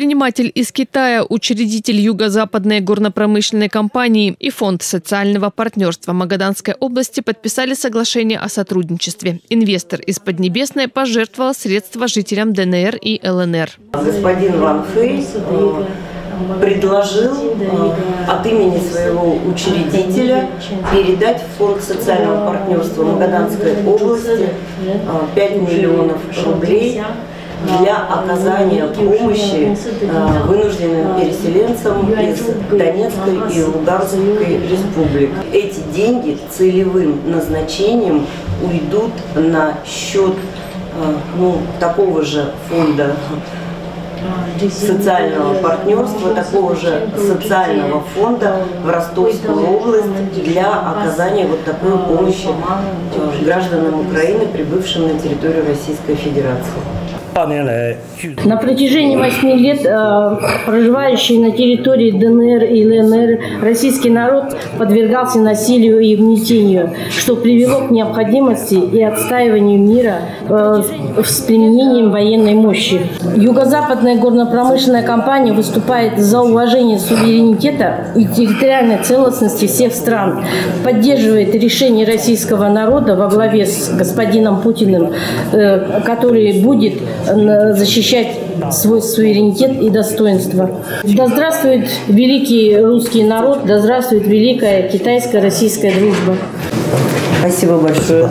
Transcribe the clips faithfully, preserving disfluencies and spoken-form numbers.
Предприниматель из Китая, учредитель Юго-Западной горно-промышленной компании и Фонд социального партнерства Магаданской области подписали соглашение о сотрудничестве. Инвестор из Поднебесной пожертвовал средства жителям ДНР и ЛНР. Господин Ван Фэй предложил от имени своего учредителя передать в Фонд социального партнерства Магаданской области пять миллионов рублей для оказания помощи вынужденным переселенцам из Донецкой и Луганской республик. Эти деньги целевым назначением уйдут на счет ну, такого же фонда социального партнерства, такого же социального фонда в Ростовскую область для оказания вот такой помощи гражданам Украины, прибывшим на территорию Российской Федерации. На протяжении восьми лет э, проживающий на территории ДНР и ЛНР российский народ подвергался насилию и угнетению, что привело к необходимости и отстаиванию мира э, с применением военной мощи. Юго-Западная горно-промышленная компания выступает за уважение суверенитета и территориальной целостности всех стран, поддерживает решение российского народа во главе с господином Путиным, э, который будет защищать свой суверенитет и достоинство. Да здравствует великий русский народ, да здравствует великая китайско-российская дружба. Спасибо большое.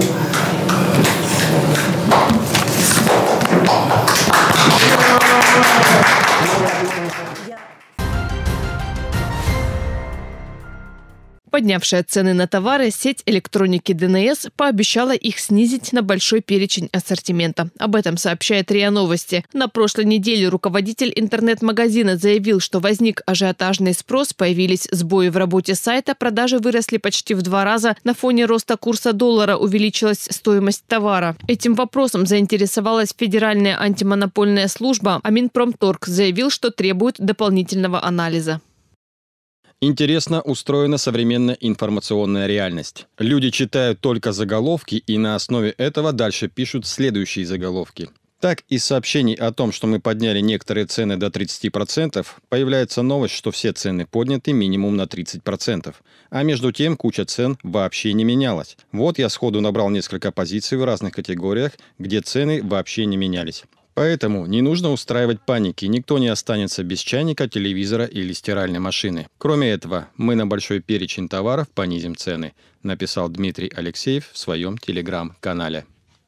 Поднявшая цены на товары, сеть электроники ДНС пообещала их снизить на большой перечень ассортимента. Об этом сообщает РИА Новости. На прошлой неделе руководитель интернет-магазина заявил, что возник ажиотажный спрос, появились сбои в работе сайта, продажи выросли почти в два раза. На фоне роста курса доллара увеличилась стоимость товара. Этим вопросом заинтересовалась Федеральная антимонопольная служба, а Минпромторг заявил, что требует дополнительного анализа. Интересно устроена современная информационная реальность. Люди читают только заголовки и на основе этого дальше пишут следующие заголовки. Так, из сообщений о том, что мы подняли некоторые цены до тридцати процентов, появляется новость, что все цены подняты минимум на тридцать процентов. А между тем куча цен вообще не менялась. Вот я сходу набрал несколько позиций в разных категориях, где цены вообще не менялись. Поэтому не нужно устраивать паники, никто не останется без чайника, телевизора или стиральной машины. Кроме этого, мы на большой перечень товаров понизим цены, написал Дмитрий Алексеев в своем телеграм-канале.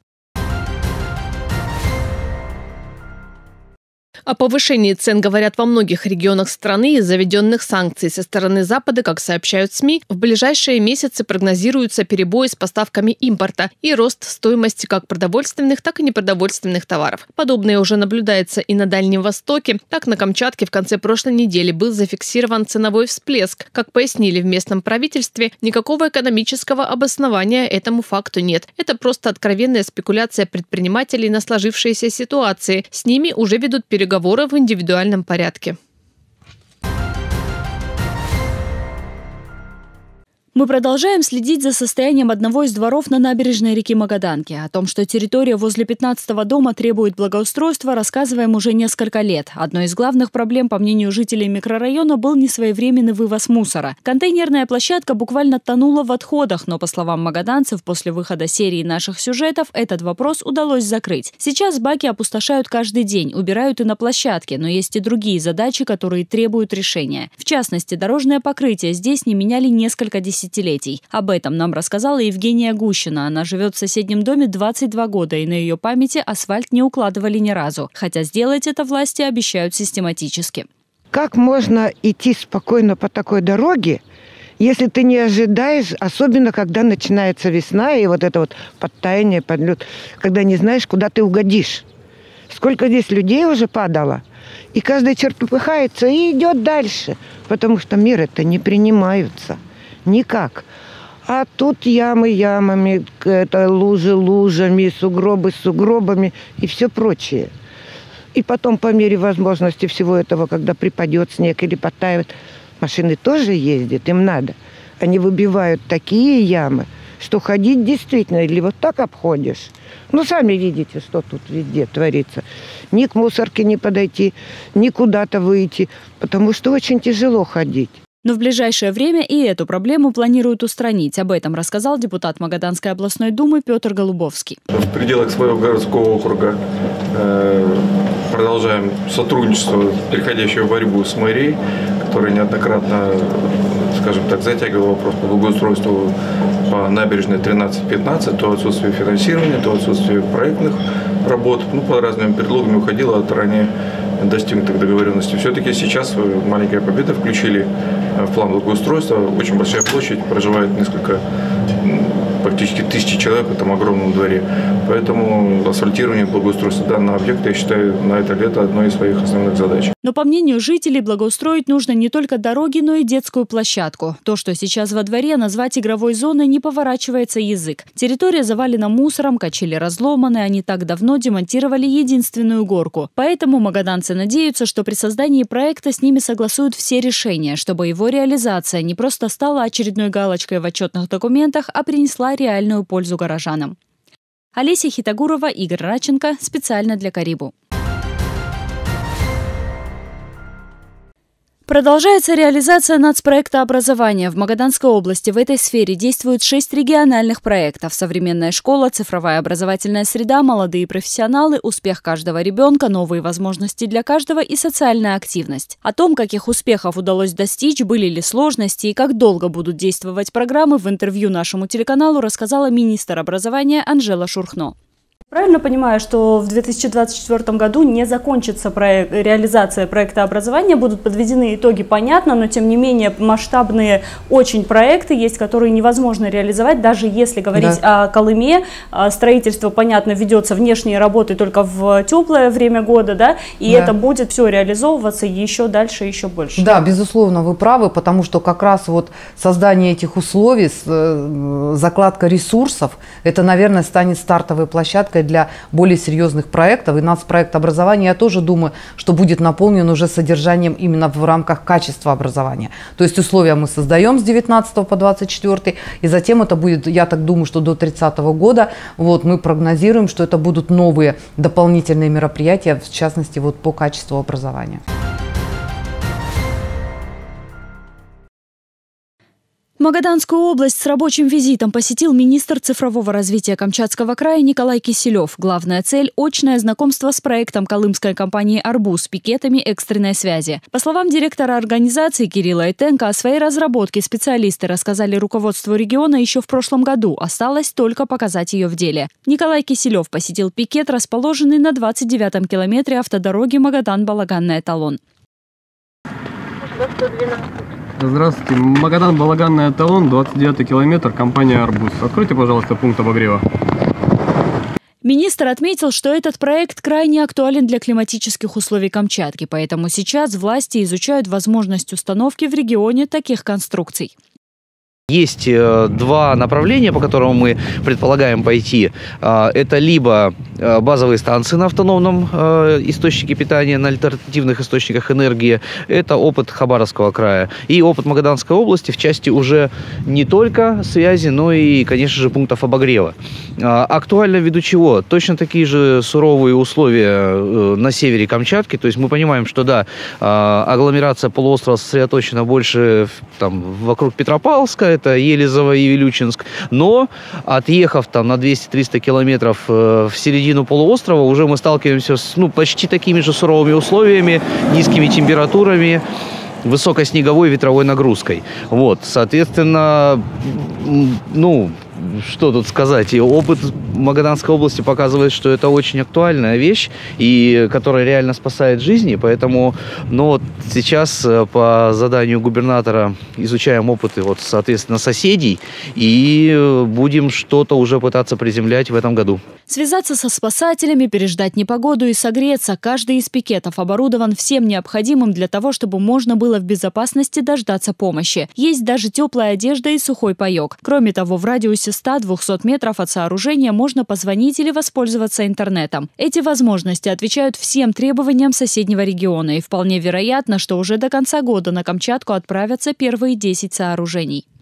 О повышении цен говорят во многих регионах страны из-за введенных санкций со стороны Запада, как сообщают СМИ. В ближайшие месяцы прогнозируются перебои с поставками импорта и рост стоимости как продовольственных, так и непродовольственных товаров. Подобное уже наблюдается и на Дальнем Востоке. Так, на Камчатке в конце прошлой недели был зафиксирован ценовой всплеск. Как пояснили в местном правительстве, никакого экономического обоснования этому факту нет. Это просто откровенная спекуляция предпринимателей на сложившиеся ситуации. С ними уже ведут переговоры в индивидуальном порядке. Мы продолжаем следить за состоянием одного из дворов на набережной реки Магаданки. О том, что территория возле пятнадцатого дома требует благоустройства, рассказываем уже несколько лет. Одной из главных проблем, по мнению жителей микрорайона, был несвоевременный вывоз мусора. Контейнерная площадка буквально тонула в отходах, но, по словам магаданцев, после выхода серии наших сюжетов этот вопрос удалось закрыть. Сейчас баки опустошают каждый день, убирают и на площадке, но есть и другие задачи, которые требуют решения. В частности, дорожное покрытие здесь не меняли несколько десятилетий. Десятилетий. Об этом нам рассказала Евгения Гущина. Она живет в соседнем доме двадцать два года, и на ее памяти асфальт не укладывали ни разу. Хотя сделать это власти обещают систематически. Как можно идти спокойно по такой дороге, если ты не ожидаешь, особенно когда начинается весна и вот это вот подтаяние, подлет, когда не знаешь, куда ты угодишь. Сколько здесь людей уже падало, и каждый чертыхается и идет дальше, потому что меры-то не принимаются. Никак. А тут ямы ямами, это лужи лужами, сугробы сугробами и все прочее. И потом по мере возможности всего этого, когда припадет снег или подтаивает, машины тоже ездят, им надо. Они выбивают такие ямы, что ходить действительно, или вот так обходишь. Ну, сами видите, что тут везде творится. Ни к мусорке не подойти, ни куда-то выйти, потому что очень тяжело ходить. Но в ближайшее время и эту проблему планируют устранить. Об этом рассказал депутат Магаданской областной думы Петр Голубовский. В пределах своего городского округа э, продолжаем сотрудничество, переходящее в борьбу с мэрией, которая неоднократно, скажем так, затягивала вопрос по благоустройству по набережной тринадцать пятнадцать, то отсутствие финансирования, то отсутствие проектных работ, ну, под разными предлогами уходила от ранее достигнутых договоренностей. Все-таки сейчас маленькая победа, включили в план благоустройства. Очень большая площадь, проживает несколько, практически тысячи человек в этом огромном дворе. Поэтому асфальтирование, благоустройство данного объекта, я считаю, на это лето одной из своих основных задач. Но по мнению жителей, благоустроить нужно не только дороги, но и детскую площадку. То, что сейчас во дворе, назвать игровой зоной не поворачивается язык. Территория завалена мусором, качели разломаны, они так давно демонтировали единственную горку. Поэтому магаданцы надеются, что при создании проекта с ними согласуют все решения, чтобы его реализация не просто стала очередной галочкой в отчетных документах, а принесла реальную пользу горожанам. Олеся Хитагурова, Игорь Радченко. Специально для Карибу. Продолжается реализация нацпроекта образования. В Магаданской области в этой сфере действуют шесть региональных проектов: современная школа, цифровая образовательная среда, молодые профессионалы, успех каждого ребенка, новые возможности для каждого и социальная активность. О том, каких успехов удалось достичь, были ли сложности и как долго будут действовать программы, в интервью нашему телеканалу рассказала министр образования Анжела Шурхно. Правильно понимаю, что в две тысячи двадцать четвёртом году не закончится проект, реализация проекта образования, будут подведены итоги, понятно, но тем не менее масштабные очень проекты есть, которые невозможно реализовать, даже если говорить да. о Колыме. Строительство, понятно, ведется, внешние работы только в теплое время года, да, и да. это будет все реализовываться еще дальше, еще больше. Да, безусловно, вы правы, потому что как раз вот создание этих условий, закладка ресурсов, это, наверное, станет стартовой площадкой для более серьезных проектов. И нацпроект образования, я тоже думаю, что будет наполнен уже содержанием именно в рамках качества образования. То есть условия мы создаем с девятнадцатого по двадцать четвёртый, и затем это будет, я так думаю, что до тридцатого года вот, мы прогнозируем, что это будут новые дополнительные мероприятия, в частности вот, по качеству образования. Магаданскую область с рабочим визитом посетил министр цифрового развития Камчатского края Николай Киселев. Главная цель – очное знакомство с проектом колымской компании «Арбуз» пикетами экстренной связи. По словам директора организации Кирилла Этенко, о своей разработке специалисты рассказали руководству региона еще в прошлом году. Осталось только показать ее в деле. Николай Киселев посетил пикет, расположенный на двадцать девятом километре автодороги Магадан-Балаганный эталон. Здравствуйте. Магадан, Балаганный эталон, двадцать девятый километр, компания «Арбуз». Откройте, пожалуйста, пункт обогрева. Министр отметил, что этот проект крайне актуален для климатических условий Камчатки, поэтому сейчас власти изучают возможность установки в регионе таких конструкций. Есть два направления, по которым мы предполагаем пойти. Это либо базовые станции на автономном источнике питания, на альтернативных источниках энергии. Это опыт Хабаровского края. И опыт Магаданской области в части уже не только связи, но и, конечно же, пунктов обогрева. Актуально ввиду чего? Точно такие же суровые условия на севере Камчатки. То есть мы понимаем, что да, агломерация полуострова сосредоточена больше там, вокруг Петропавловска, это Елизово и Вилючинск, но отъехав там на двести-триста километров в середину полуострова, уже мы сталкиваемся с ну, почти такими же суровыми условиями, низкими температурами, высокой снеговой и ветровой нагрузкой. Вот, соответственно, ну, что тут сказать, и опыт Магаданской области показывает, что это очень актуальная вещь, и которая реально спасает жизни, поэтому ну, вот сейчас по заданию губернатора изучаем опыты, вот, соответственно, соседей, и будем что-то уже пытаться приземлять в этом году. Связаться со спасателями, переждать непогоду и согреться. Каждый из пикетов оборудован всем необходимым для того, чтобы можно было в безопасности дождаться помощи. Есть даже теплая одежда и сухой паек. Кроме того, в радиусе ста-двухсот метров от сооружения можно позвонить или воспользоваться интернетом. Эти возможности отвечают всем требованиям соседнего региона, и вполне вероятно, что уже до конца года на Камчатку отправятся первые десять сооружений.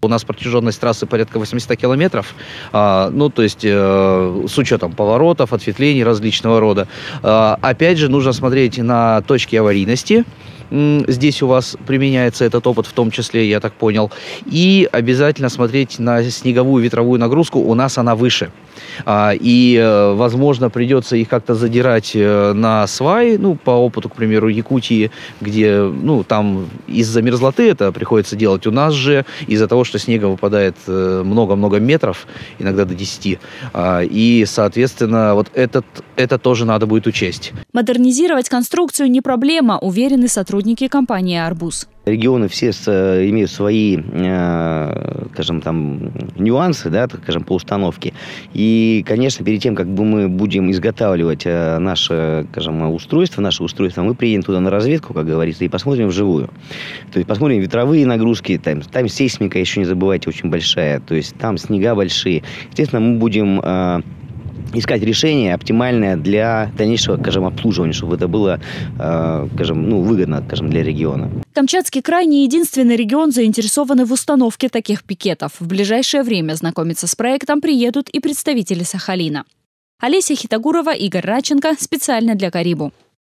У нас протяженность трассы порядка восьмисот километров, ну, то есть с учетом поворотов, ответвлений различного рода. Опять же, нужно смотреть на точки аварийности. Здесь у вас применяется этот опыт, в том числе, я так понял. И обязательно смотреть на снеговую ветровую нагрузку, у нас она выше. И, возможно, придется их как-то задирать на сваи, ну, по опыту, к примеру, Якутии, где, ну, там из-за мерзлоты это приходится делать. У нас же из-за того, что снега выпадает много-много метров, иногда до десяти, и, соответственно, вот этот, это тоже надо будет учесть. Модернизировать конструкцию не проблема, уверены сотрудники компании «Арбуз». Регионы все имеют свои, скажем, там, нюансы, да, так скажем, по установке. И, конечно, перед тем, как мы будем изготавливать наше, скажем, устройство, наше устройство, мы приедем туда на разведку, как говорится, и посмотрим вживую. То есть посмотрим ветровые нагрузки, там, там сейсмика, еще не забывайте, очень большая, то есть там снега большие. Естественно, мы будем искать решение оптимальное для дальнейшего, скажем, обслуживания, чтобы это было, э, скажем, ну, выгодно, скажем, для региона. Камчатский край не единственный регион, заинтересованный в установке таких пикетов. В ближайшее время знакомиться с проектом приедут и представители Сахалина. Олеся Хитагурова, Игорь Радченко. Специально для Карибу.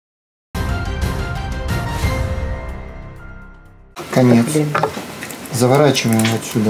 Конец. Заворачиваем вот сюда.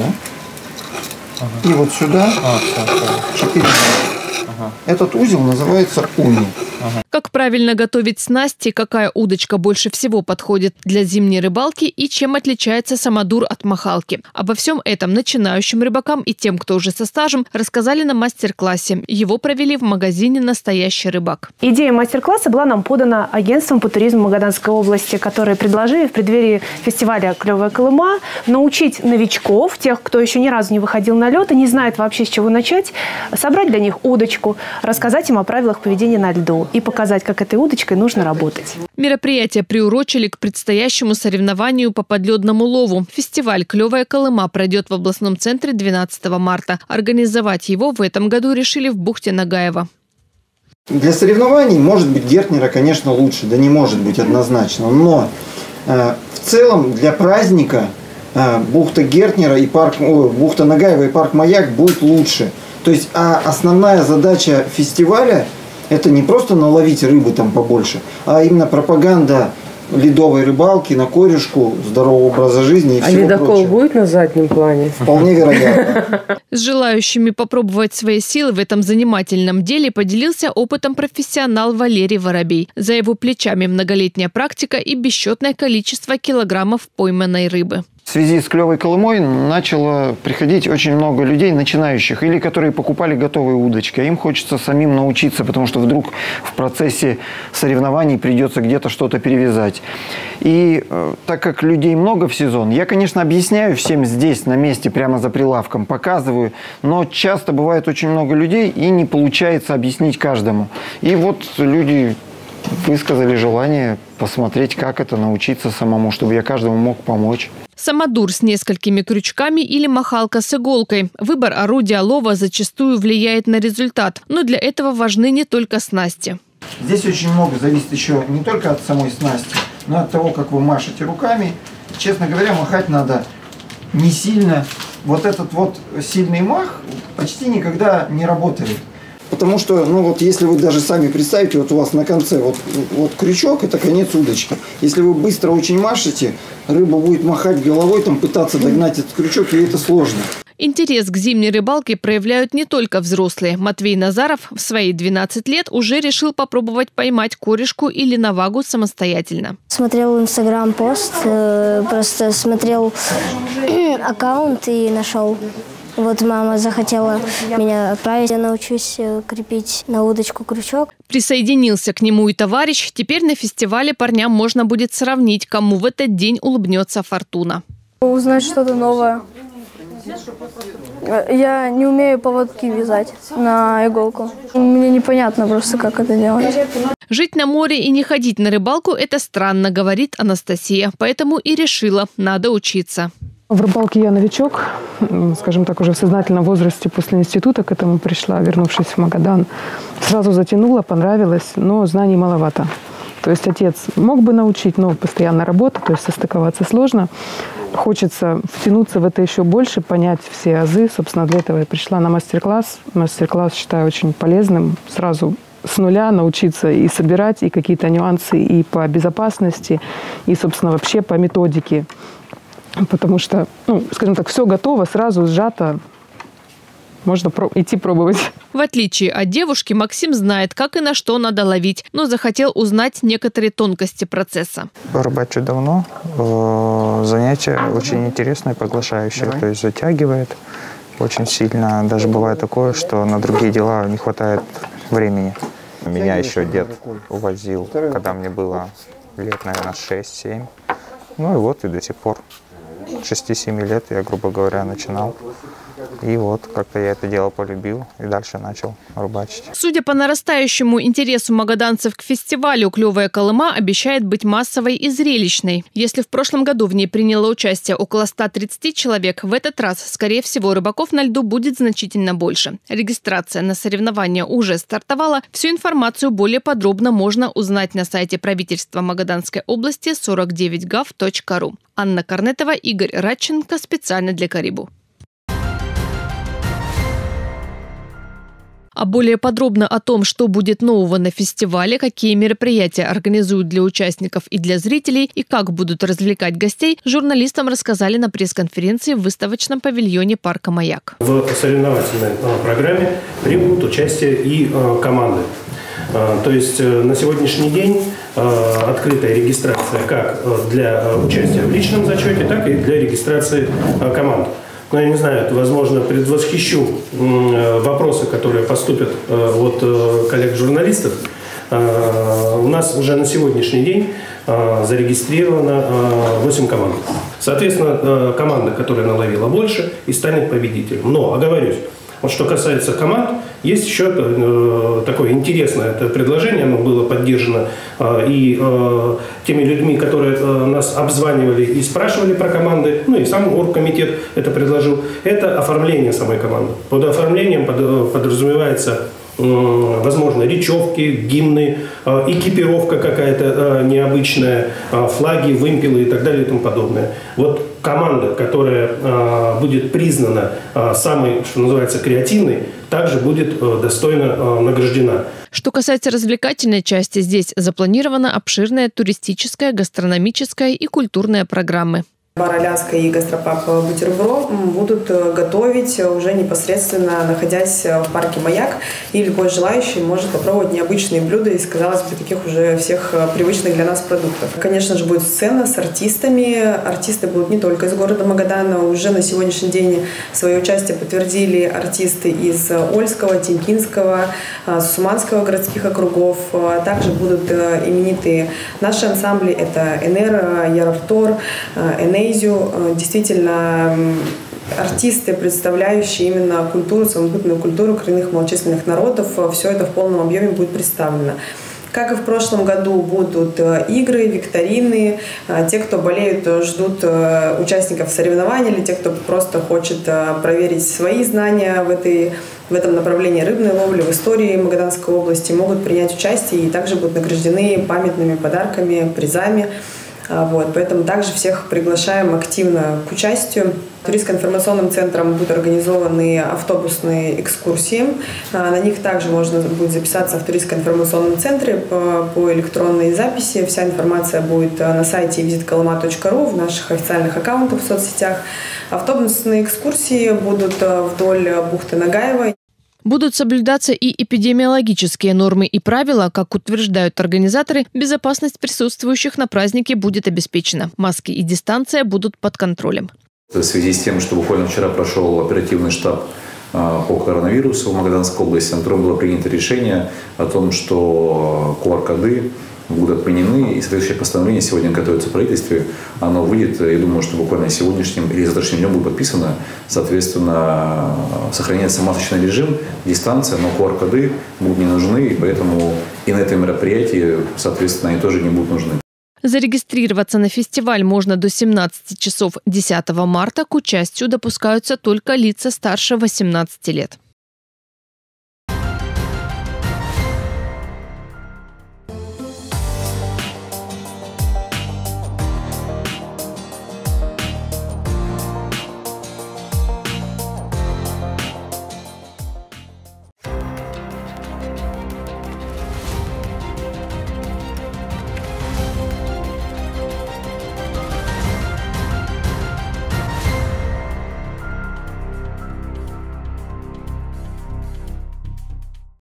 Ага. И вот сюда. А, четыре. Ага. Этот узел называется уни. Ага. Как правильно готовить снасти, какая удочка больше всего подходит для зимней рыбалки и чем отличается самодур от махалки. Обо всем этом начинающим рыбакам и тем, кто уже со стажем, рассказали на мастер-классе. Его провели в магазине «Настоящий рыбак». Идея мастер-класса была нам подана агентством по туризму Магаданской области, которые предложили в преддверии фестиваля «Клевая Колыма» научить новичков, тех, кто еще ни разу не выходил на лед и не знает вообще, с чего начать, собрать для них удочку, рассказать им о правилах поведения на льду и показать, как этой удочкой нужно работать. Мероприятие приурочили к предстоящему соревнованию по подледному лову. Фестиваль «Клевая Колыма» пройдет в областном центре двенадцатого марта. Организовать его в этом году решили в бухте Нагаева. Для соревнований, может быть, Гертнера, конечно, лучше, да не может быть однозначно. Но э, в целом для праздника э, бухта Гертнера и парк, о, бухта Нагаева и парк Маяк будет лучше. То есть а основная задача фестиваля – это не просто наловить рыбы там побольше, а именно пропаганда ледовой рыбалки, на корешку, здорового образа жизни и а всего прочего. А ледокол будет на заднем плане? Вполне вероятно. С желающими попробовать свои силы в этом занимательном деле поделился опытом профессионал Валерий Воробей. За его плечами многолетняя практика и бесчетное количество килограммов пойманной рыбы. В связи с «Клевой Колымой» начало приходить очень много людей, начинающих, или которые покупали готовые удочки. А им хочется самим научиться, потому что вдруг в процессе соревнований придется где-то что-то перевязать. И э, так как людей много в сезон, я, конечно, объясняю всем здесь, на месте, прямо за прилавком, показываю, но часто бывает очень много людей, и не получается объяснить каждому. И вот люди высказали желание посмотреть, как это научиться самому, чтобы я каждому мог помочь. Самодур с несколькими крючками или махалка с иголкой. Выбор орудия лова зачастую влияет на результат, но для этого важны не только снасти. Здесь очень много зависит еще не только от самой снасти, но и от того, как вы машете руками. Честно говоря, махать надо не сильно. Вот этот вот сильный мах почти никогда не работает. Потому что, ну вот, если вы даже сами представите, вот у вас на конце вот, вот крючок, это конец удочки. Если вы быстро очень машете, рыба будет махать головой, там пытаться догнать этот крючок, и это сложно. Интерес к зимней рыбалке проявляют не только взрослые. Матвей Назаров в свои двенадцать лет уже решил попробовать поймать корешку или навагу самостоятельно. Смотрел инстаграм-пост, просто смотрел аккаунт и нашел. Вот мама захотела меня отправить, я научусь крепить на удочку крючок. Присоединился к нему и товарищ. Теперь на фестивале парням можно будет сравнить, кому в этот день улыбнется фортуна. Узнать что-то новое. Я не умею поводки вязать на иголку. Мне непонятно просто, как это делать. Жить на море и не ходить на рыбалку – это странно, говорит Анастасия. Поэтому и решила, надо учиться. В рыбалке я новичок, скажем так, уже в сознательном возрасте после института к этому пришла, вернувшись в Магадан. Сразу затянула, понравилось, но знаний маловато. То есть отец мог бы научить, но постоянно работа, то есть состыковаться сложно. хочется втянуться в это еще больше, понять все азы. Собственно, для этого я пришла на мастер-класс. Мастер-класс считаю очень полезным. Сразу с нуля научиться и собирать, и какие-то нюансы и по безопасности, и, собственно, вообще по методике. Потому что, ну, скажем так, все готово, сразу сжато. Можно про- идти пробовать. В отличие от девушки, Максим знает, как и на что надо ловить, но захотел узнать некоторые тонкости процесса. Рыбачу давно. Занятие очень интересное, приглашающее. То есть затягивает очень сильно. Даже бывает такое, что на другие дела не хватает времени. Меня еще дед увозил, когда мне было лет, наверное, шесть-семь. Ну и вот и до сих пор. шести-семи лет я, грубо говоря, начинал. И вот как-то я это дело полюбил и дальше начал рыбачить. Судя по нарастающему интересу магаданцев к фестивалю, «Клевая Колыма» обещает быть массовой и зрелищной. Если в прошлом году в ней приняло участие около ста тридцати человек, в этот раз, скорее всего, рыбаков на льду будет значительно больше. Регистрация на соревнования уже стартовала. Всю информацию более подробно можно узнать на сайте правительства Магаданской области сорок девять гав точка ру. Анна Корнетова, Игорь Радченко. Специально для Карибу. А более подробно о том, что будет нового на фестивале, какие мероприятия организуют для участников и для зрителей, и как будут развлекать гостей, журналистам рассказали на пресс-конференции в выставочном павильоне парка «Маяк». В соревновательной программе примут участие и команды. То есть на сегодняшний день открытая регистрация как для участия в личном зачете, так и для регистрации команд. Ну, я не знаю, возможно, предвосхищу вопросы, которые поступят от коллег-журналистов. У нас уже на сегодняшний день зарегистрировано восемь команд. Соответственно, команда, которая наловила больше, и станет победителем. Но, оговорюсь, вот что касается команд, есть еще э, такое интересное это предложение, оно было поддержано э, и э, теми людьми, которые э, нас обзванивали и спрашивали про команды, ну и сам оргкомитет это предложил, это оформление самой команды. Под оформлением под, подразумевается э, возможно речевки, гимны, э, экипировка какая-то э, необычная, э, флаги, вымпелы и так далее и тому подобное. Вот команда, которая э, будет признана э, самой, что называется, креативной, также будет э, достойно э, награждена. Что касается развлекательной части, здесь запланирована обширная туристическая, гастрономическая и культурная программы. Бар «Аляска» и гастропаб «Бутерброд» будут готовить уже непосредственно находясь в парке «Маяк». И любой желающий может попробовать необычные блюда из, казалось бы, таких уже всех привычных для нас продуктов. Конечно же, будет сцена с артистами. Артисты будут не только из города Магадана. Уже на сегодняшний день свое участие подтвердили артисты из Ольского, Темкинского, Сусуманского городских округов. Также будут именитые наши ансамбли. Это «Энер», «Ярартор», «Эней». Действительно, артисты, представляющие именно культуру, самобытную культуру коренных малочисленных народов, все это в полном объеме будет представлено. Как и в прошлом году, будут игры, викторины. Те, кто болеют, ждут участников соревнований, или те, кто просто хочет проверить свои знания в, этой, в этом направлении рыбной ловли, в истории Магаданской области, могут принять участие и также будут награждены памятными подарками, призами. Вот, поэтому также всех приглашаем активно к участию. Туристско-информационным центром будут организованы автобусные экскурсии. На них также можно будет записаться в туристско-информационном центре по, по электронной записи. Вся информация будет на сайте визит колыма точка ру, в наших официальных аккаунтах в соцсетях. Автобусные экскурсии будут вдоль бухты Нагаева. Будут соблюдаться и эпидемиологические нормы и правила. Как утверждают организаторы, безопасность присутствующих на празднике будет обеспечена. Маски и дистанция будут под контролем. В связи с тем, что буквально вчера прошел оперативный штаб по коронавирусу в Магаданской области, на котором было принято решение о том, что ку ар коды будут отменены, и соответствующее постановление сегодня готовится в правительстве. Оно выйдет, я думаю, что буквально сегодняшним или завтрашним днем будет подписано. Соответственно, сохраняется масочный режим, дистанция, но ку ар коды будут не нужны, и поэтому и на этом мероприятии, соответственно, они тоже не будут нужны. Зарегистрироваться на фестиваль можно до семнадцати часов десятого марта. К участию допускаются только лица старше восемнадцати лет.